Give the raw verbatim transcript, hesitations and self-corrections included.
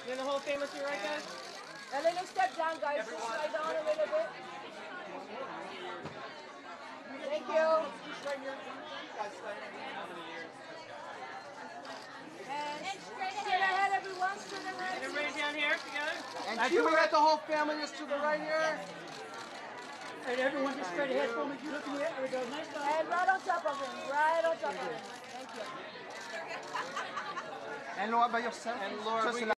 Then the whole family to your right, guys? And then you step down, guys. Everyone. Just slide down a little bit. Thank you. And straight ahead, everyone. Straight ahead. Everybody down here together? And can we get the whole family just to the right here? And everyone just straight ahead for me. Look at me. There we go. Nice one. And right on top of him. Right on top of him. Thank you. And Laura, by yourself. And Laura, Just we